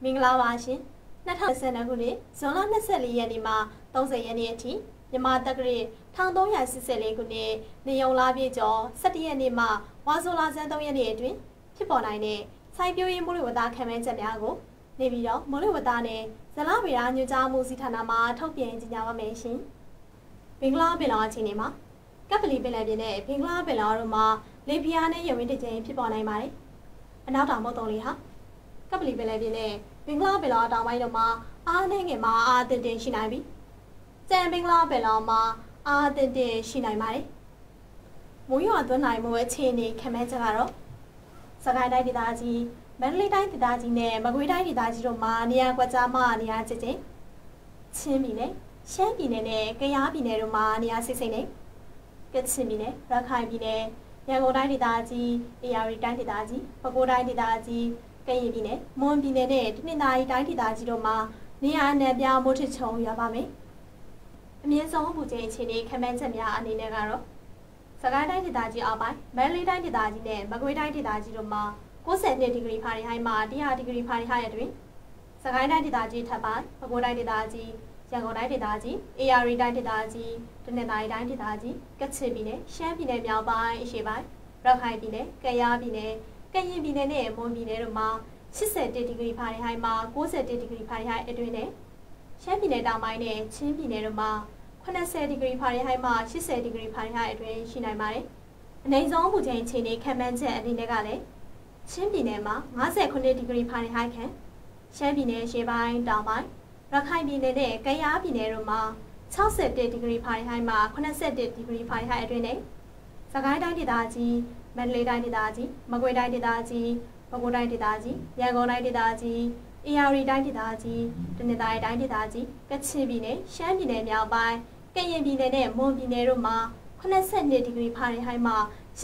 မင်္ဂလာပါရှင်2022ခုနှစ်ဇွန်လ24ရက်နေ့မှ30ရက်နေ့အထိမြန်မာတက္ကရာ1384ခုနှစ်နေုံလာပြည့်ကျော်17ရက်နေ့မှဝါဆိုလာဇန်3ရက်နေ့အတွင်းဖြစ်ပေါ်နိုင်တဲ့စိုက်ပျိုးရေးမိုးလေဝသခန့်မှန်းချက်များကိုနေပြီးတော့မိုးလေဝသနဲ့ဇလဗေဒညွှန်ကြားမှုစီဌာနမှထုတ်ပြန်ကြေညာပါမယ်ရှင်ဘင်္ဂလားပင်လယ်အခြေအနေမှာကပ်ပလီပင်လယ်ပြင်နဲ့ဘင်္ဂလားပင်လယ်တို့မှာလေပြင်းနဲ့ရေဝင်တကြိမ်ဖြစ်ပေါ်နိုင်ပါတယ်အနောက်တောင်မုတ်တုံလေးဟာကပ်ပလီပင်လယ်ပြင်နဲ့ဘင်္ဂလားပင်လယ်တောင်ပိုင်းတို့မှာအားနည်းငယ်မှာအားသင့်တင်ရှိနိုင်ပြီးကျန်ဘင်္ဂလားပင်လယ်မှာအားသင့်တင်ရှိနိုင်ပါတယ်မိုးရွာသွန်းနိုင်မှုအခြေအနေခန့်မှန်းချက်ကတော့စကိုင်းတိုင်းဒေသကြီးမန္တလေးတိုင်းဒေသကြီးနဲ့မကွေးတိုင်းဒေသကြီးတို့မှာနေရာကွက်ကြားမှနေရာကျကျချင်းပြည်နယ်ရှမ်းပြည်နယ်နဲ့ကယားပြည်နယ်တို့မှာနေရာစိစိမ့်နေကချင်ပြည်နယ်ရခိုင်ပြည်နယ်ရန်ကုန်တိုင်းဒေသကြီးဧရာဝတီတိုင်းဒေသကြီးပဲခူးတိုင်းဒေသကြီးကရင်ပြည်နယ်မွန်ပြည်နယ်နဲ့တနင်္သာရီတိုင်းဒေသကြီးတို့မှာနေရာအနှံ့ပြားမိုးထစ်ချုံရွာပါမယ်အမြင့်ဆုံးပူချိန်အခြေအနေခန့်မှန်းချက်များအနေနဲ့ကတော့စကိုင်းတိုင်းဒေသကြီးအောက်ပိုင်းမန္တလေးတိုင်းဒေသကြီးနဲ့မကွေးတိုင်းဒေသကြီးတို့မှာ92ဒီဂရီဖာရင်ဟိုက်မှ100ဒီဂရီဖာရင်ဟိုက်အတွင်းစကိုင်းတိုင်းဒေသကြီးထပ်ပိုင်းပဲခူးတိုင်းဒေသကြီးရန်ကုန်တိုင်းဒေသကြီးဧရာဝတီတိုင်းဒေသကြီးတနင်္သာရီတိုင်းဒေသကြီးကချင်ပြည်နယ်ရှမ်းပြည်နယ်မြောက်ပိုင်းအရှေ့ပိုင်းရခိုင်ပြည်နယ်ကယားပြည်နယ်ကရင်ပြည်နယ်နဲ့မွန်ပြည်နယ်တို့မှာ81ဒီဂရီဖာရင်ဟိုက်မှ91ဒီဂရီဖာရင်ဟိုက်အတွင်းနဲ့ရှမ်းပြည်နယ်တောင်ပိုင်းနဲ့ချင်းပြည်နယ်တို့မှာ80ဒီဂရီဖာရင်ဟိုက်မှ80ဒီဂရီဖာရင်ဟိုက်အတွင်းရှိနိုင်ပါတယ်။အနည်းဆုံးပူချိန်အခြေအနေခန့်မှန်းချက်အနေနဲ့ကလည်းချင်းပြည်နယ်မှာ59ဒီဂရီဖာရင်ဟိုက်ခန့်ရှမ်းပြည်နယ်ရှေ့ပိုင်းတောင်ပိုင်းရခိုင်ပြည်နယ်နဲ့ကယားပြည်နယ်တို့မှာ61ဒီဂရီဖာရင်ဟိုက်မှ81ဒီဂရီဖာရင်ဟိုက်အတွင်းနဲ့စကိုင်းတိုင်းဒေသကြီးမန္တလေးတိုင်းဒေသကြီးမကွေးတိုင်းဒေသကြီးပဲခူးတိုင်းဒေသကြီးရန်ကုန်တိုင်းဒေသကြီးဧရာဝတီတိုင်းဒေသကြီးတနင်္သာရီတိုင်းဒေသကြီးကချင်ပြည်နယ်ရှမ်းပြည်နယ်မြောက်ပိုင်းကရင်ပြည်နယ်နဲ့မွန်ပြည်နယ်တို့မှာ82ဒီဂရီဖာရင်ဟိုက်မှ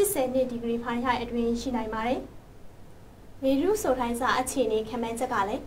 82ဒီဂရီဖာရင်ဟိုက်အတွင်းရှိနိုင်ပါတယ်။ရေရုဆိုထိုင်းစာအခြေအနေခန့်မှန်းချက်ကလည်း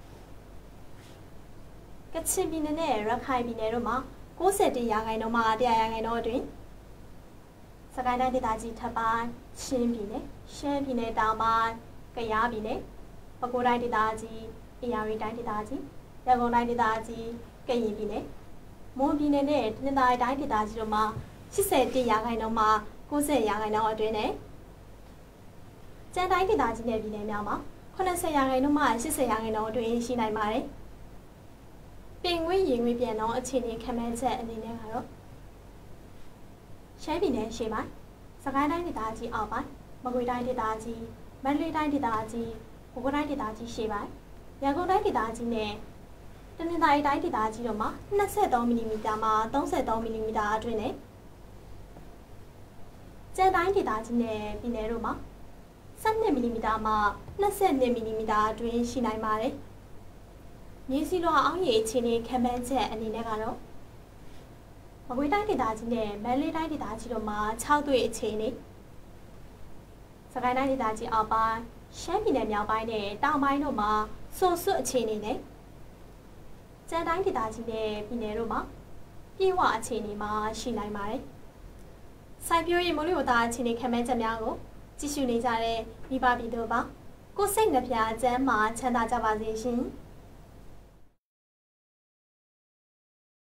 ကချင်ပြည်နယ်နဲ့ရခိုင်ပြည်နယ်တို့မှာ91ရာခိုင်နှုန်းမှ100ရာခိုင်နှုန်းအတွင်းစကိုင်းတိုင်းဒေသကြီးထပ်ပိုင်းချင်းပြည်နယ်ရှမ်းပြည်နယ်တောင်ပိုင်းကယားပြည်နယ်ပဲခူးတိုင်းဒေသကြီးဧရာဝတီတိုင်းဒေသကြီးရန်ကုန်တိုင်းဒေသကြီးကရင်ပြည်နယ်မွန်ပြည်နယ်နဲ့တနင်္သာရီတိုင်းဒေသကြီးတို့မှာ81ရာခိုင်နှုန်းမှ90ရာခိုင်နှုန်းအတွင်းနဲ့ကျန်တိုင်းဒေသကြီးနယ်ပြည်နယ်များမှာ80ရာခိုင်နှုန်းမှ80ရာခိုင်နှုန်းအတွင်းရှိနိုင်ပါတယ်။ပင်ငွေရင်ငွေပြန်တော့အခြေအနေခန့်မှန်းချက်အနေနဲ့ကတော့ရှမ်းပြည်နယ်ရှေ့ပိုင်းစကိုင်းတိုင်းဒေသကြီးအောက်ပိုင်းမကွေးတိုင်းဒေသကြီးမန္တလေးတိုင်းဒေသကြီးပဲခူးတိုင်းဒေသကြီးရှေ့ပိုင်းရန်ကုန်တိုင်းဒေသကြီးနဲ့တနင်္သာရီတိုင်းဒေသကြီးတို့မှာ23မီလီမီတာမှ33မီလီမီတာအတွင်းနဲ့ကျန်တိုင်းဒေသကြီးနဲ့ပြည်နယ်တို့မှာ12မီလီမီတာမှ22မီလီမီတာအတွင်းရှိနိုင်ပါတယ်။မြေစီလွှာအောင်းရေအခြေအနေခန့်မှန်းချက်အနေနဲ့ကတော့မကွေးတိုင်းဒေသကြီးနဲ့မန္တလေးတိုင်းဒေသကြီးတို့မှာ6တွေ့အခြေအနေစကိုင်းတိုင်းဒေသကြီးအောက်ပိုင်းရှမ်းပြည်နယ်မြောက်ပိုင်းနဲ့တောင်ပိုင်းတို့မှာဆွတ်ဆွတ်အခြေအနေနဲ့ကျန်တိုင်းဒေသကြီးနဲ့ပြည်နယ်တို့မှာပြေဝအခြေအနေမှာရှိနိုင်ပါတယ်။စိုက်ပျိုးရေးမိုးလေဝသအခြေအနေခန့်မှန်းချက်များကိုကြည့်ရှုနေကြတဲ့မိဘပြည်သူပါကိုစိတ်နှပြကျန်းမာချမ်းသာကြပါစေရှင်။